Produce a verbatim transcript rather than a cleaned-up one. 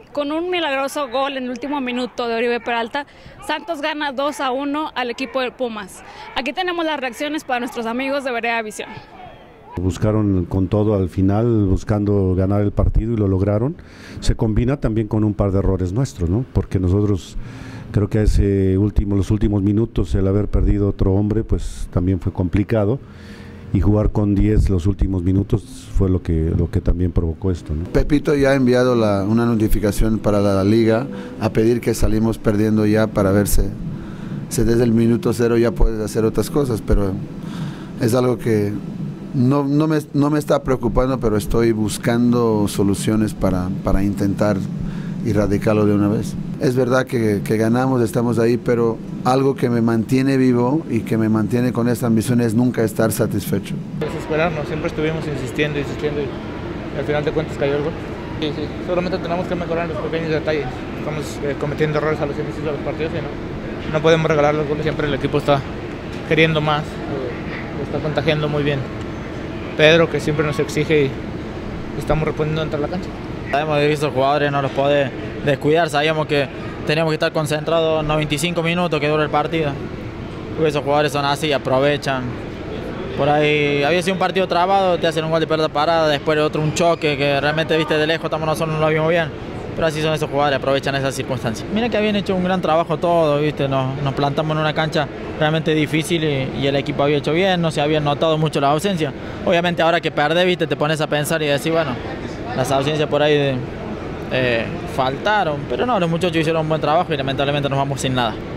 Con un milagroso gol en el último minuto de Oribe Peralta, Santos gana dos a uno al equipo de Pumas. Aquí tenemos las reacciones para nuestros amigos de Vereda Visión. Buscaron con todo al final, buscando ganar el partido y lo lograron. Se combina también con un par de errores nuestros, ¿no? Porque nosotros creo que a ese último, los últimos minutos, el haber perdido otro hombre, pues también fue complicado. Y jugar con diez los últimos minutos fue lo que, lo que también provocó esto, ¿no? Pepito ya ha enviado la, una notificación para la, la liga a pedir que salimos perdiendo ya para verse si desde el minuto cero ya puedes hacer otras cosas, pero es algo que no, no, me, no me está preocupando, pero estoy buscando soluciones para, para intentar erradicarlo de una vez. Es verdad que, que ganamos, estamos ahí, pero algo que me mantiene vivo y que me mantiene con esta ambición es nunca estar satisfecho. Desesperarnos, siempre estuvimos insistiendo, insistiendo y al final de cuentas cayó el gol. Sí, sí, solamente tenemos que mejorar los pequeños detalles. Estamos eh, cometiendo errores a los inicios de los partidos y no, no podemos regalar los goles. Siempre el equipo está queriendo más, eh, está contagiando muy bien. Pedro, que siempre nos exige y estamos respondiendo dentro de la cancha. Hemos visto jugadores, no los puede descuidar, sabíamos que teníamos que estar concentrados noventa y cinco minutos que dura el partido. Porque esos jugadores son así, aprovechan. Por ahí había sido un partido trabado, te hacen un gol de pelota parada, después otro un choque que realmente viste de lejos, estamos nosotros no lo vimos bien. Pero así son esos jugadores, aprovechan esas circunstancias. Mira que habían hecho un gran trabajo todos, ¿viste? Nos, nos plantamos en una cancha realmente difícil y, y el equipo había hecho bien, no se habían notado mucho las ausencias. Obviamente ahora que perdés, ¿viste? Te pones a pensar y decir, bueno, las ausencias por ahí de, eh, faltaron, pero no, los muchachos hicieron un buen trabajo y lamentablemente nos vamos sin nada.